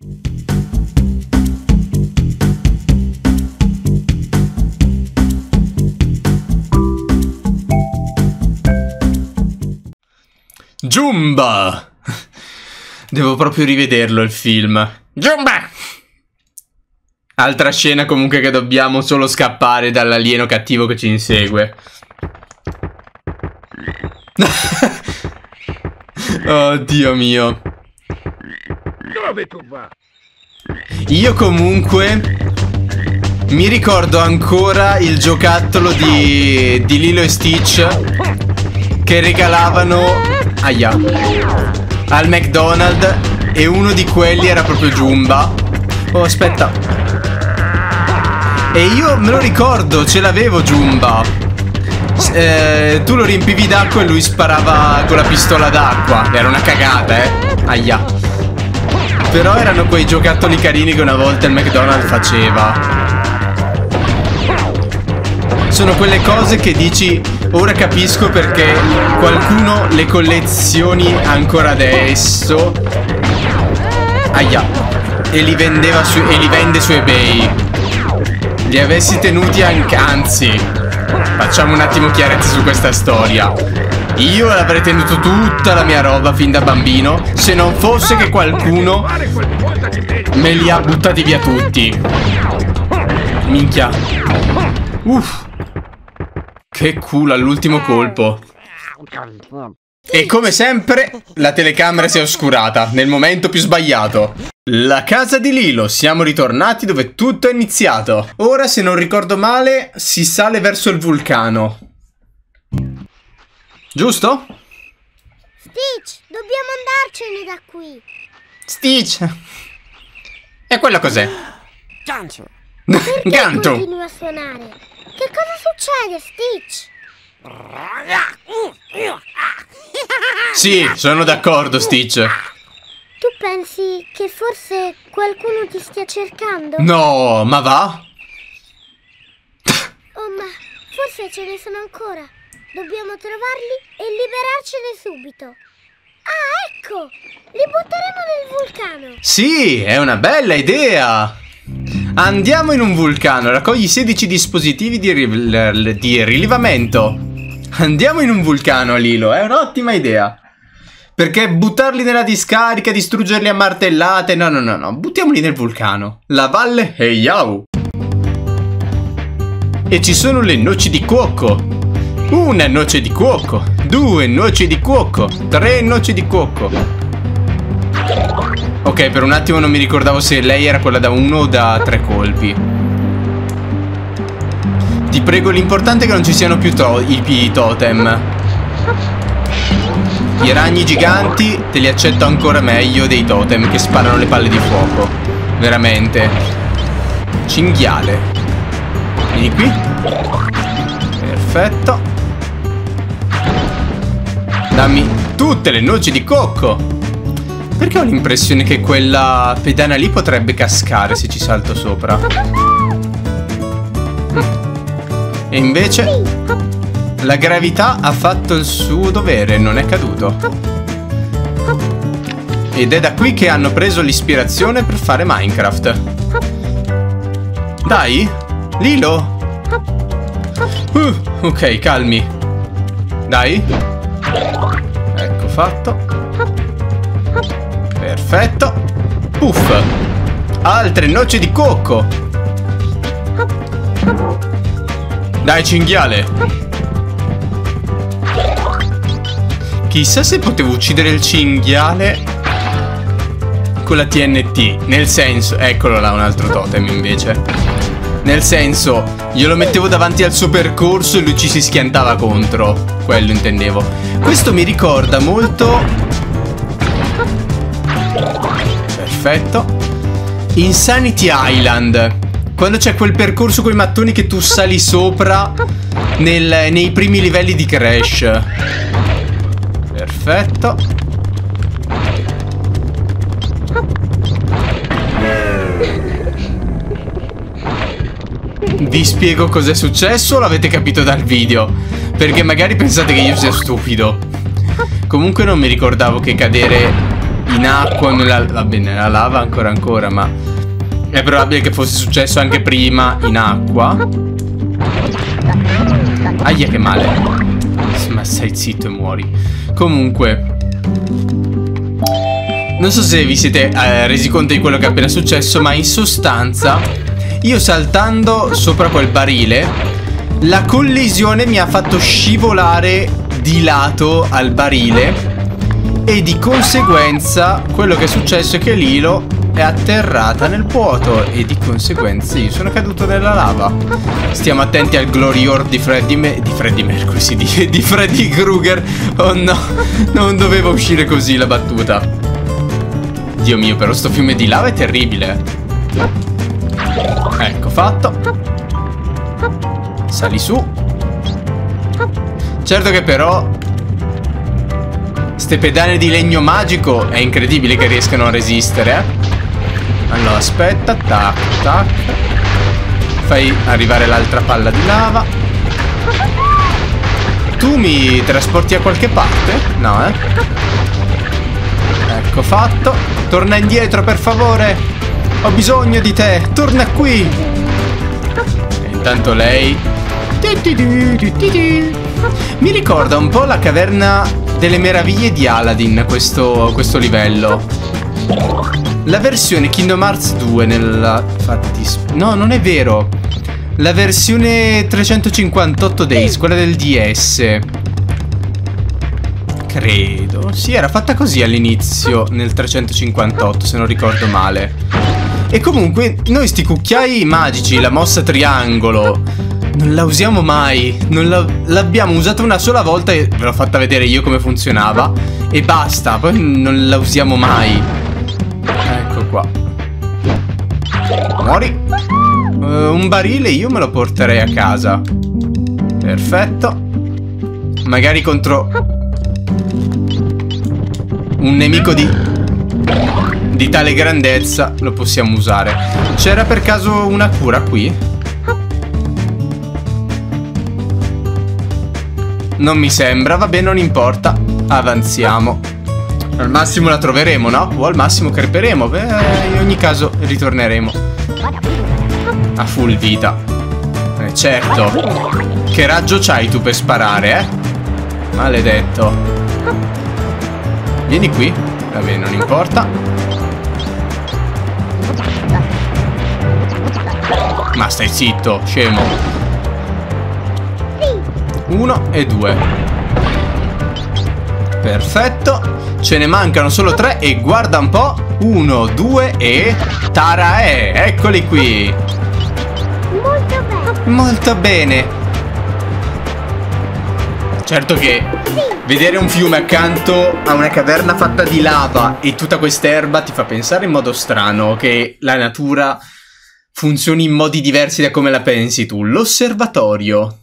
Jumba! Devo proprio rivederlo il film. Jumba! Altra scena comunque che dobbiamo solo scappare dall'alieno cattivo che ci insegue. Oh Dio mio. Dove tu vai? Io comunque mi ricordo ancora il giocattolo di Lilo e Stitch che regalavano al McDonald's, e uno di quelli era proprio Jumba. Oh, aspetta. E io me lo ricordo, ce l'avevo Jumba. Tu lo riempivi d'acqua e lui sparava con la pistola d'acqua. Era una cagata, Aia. Però erano quei giocattoli carini che una volta il McDonald's faceva. Sono quelle cose che dici, ora capisco perché qualcuno le collezioni ancora adesso. Aia. E li vendeva e li vende su eBay. Li avessi tenuti anche, anzi, facciamo un attimo chiarezza su questa storia. Io l'avrei tenuto tutta la mia roba fin da bambino, se non fosse che qualcuno me li ha buttati via tutti. Minchia. Uff. Che culo all'ultimo colpo. E come sempre la telecamera si è oscurata nel momento più sbagliato. La casa di Lilo, siamo ritornati dove tutto è iniziato. Ora, se non ricordo male, si sale verso il vulcano. Giusto? Stitch, dobbiamo andarcene da qui. Stitch. E quello cos'è? Gantu. Perché Gantu. continua a suonare? Che cosa succede, Stitch? Sì, sono d'accordo, Stitch. Tu pensi che forse qualcuno ti stia cercando? No, ma va? Oh, ma forse ce ne sono ancora. Dobbiamo trovarli e liberarcene subito. Ah, ecco! Li butteremo nel vulcano. Sì, è una bella idea. Andiamo in un vulcano, raccogli 16 dispositivi di rilevamento. Andiamo in un vulcano, Lilo, è un'ottima idea. Perché buttarli nella discarica, distruggerli a martellate, no, buttiamoli nel vulcano. La valle Heiau. E ci sono le noci di cuoco. Una noce di cuoco, 2 noci di cuoco, 3 noci di cuoco. Ok, per un attimo non mi ricordavo se lei era quella da 1 o da 3 colpi. Ti prego, l'importante è che non ci siano più i totem. I ragni giganti te li accetto ancora meglio dei totem che sparano le palle di fuoco. Veramente. Cinghiale. Vieni qui. Perfetto. Dammi tutte le noci di cocco. Perché ho l'impressione che quella pedana lì potrebbe cascare se ci salto sopra. E invece la gravità ha fatto il suo dovere, non è caduto. Ed è da qui che hanno preso l'ispirazione per fare Minecraft. Dai, Lilo. Ok, calmi. Dai. Ecco fatto. Perfetto. Puff. Altre noci di cocco. Dai, cinghiale. Chissà se potevo uccidere il cinghiale con la TNT. Nel senso, eccolo là, un altro totem invece. Nel senso, io lo mettevo davanti al suo percorso e lui ci si schiantava contro. Quello intendevo. Questo mi ricorda molto. Perfetto. Insanity Island. Quando c'è quel percorso con i mattoni che tu sali sopra nei primi livelli di Crash. Perfetto. Vi spiego cos'è successo o l'avete capito dal video? Perché magari pensate che io sia stupido. Comunque non mi ricordavo che cadere in acqua o nella... Va bene, nella lava ancora, ma è probabile che fosse successo anche prima in acqua. Aia, che male. Ma stai zitto e muori. Comunque, non so se vi siete resi conto di quello che è appena successo, ma in sostanza io saltando sopra quel barile, la collisione mi ha fatto scivolare di lato al barile e di conseguenza quello che è successo è che Lilo è atterrata nel vuoto e di conseguenza io sono caduto nella lava. Stiamo attenti al Glory Orb di Freddy Mercury, sì, di Freddy Krueger. Oh no, non doveva uscire così la battuta. Dio mio, però sto fiume di lava è terribile. Ecco fatto. Sali su. Certo che però ste pedane di legno magico è incredibile che riescano a resistere, Allora aspetta, tac tac. Fai arrivare l'altra palla di lava. Tu mi trasporti a qualche parte? No, Ecco fatto. Torna indietro per favore. Ho bisogno di te. Torna qui. E intanto lei mi ricorda un po' la caverna delle meraviglie di Aladdin questo livello. La versione Kingdom Hearts 2 nella no, non è vero. La versione 358 Days, quella del DS. Credo. Sì, era fatta così all'inizio nel 358, se non ricordo male. E comunque noi sti cucchiai magici, la mossa triangolo, non la usiamo mai. L'abbiamo usata una sola volta e ve l'ho fatta vedere io come funzionava. E basta, poi non la usiamo mai. Ecco qua. Muori. Un barile io me lo porterei a casa. Perfetto. Magari contro un nemico di tale grandezza lo possiamo usare. C'era per caso una cura qui? Non mi sembra, vabbè, non importa. Avanziamo. Al massimo la troveremo, no? O al massimo creperemo. Beh, in ogni caso ritorneremo a full vita. Certo. Che raggio c'hai tu per sparare, Maledetto. Vieni qui. Vabbè, non importa. Ma stai zitto, scemo. 1 e 2. Perfetto. Ce ne mancano solo 3 e guarda un po'. 1, 2 e... Taraè! Eccoli qui. Molto bene. Molto bene. Certo che vedere un fiume accanto a una caverna fatta di lava e tutta quest'erba ti fa pensare in modo strano che la natura funzioni in modi diversi da come la pensi tu. L'osservatorio.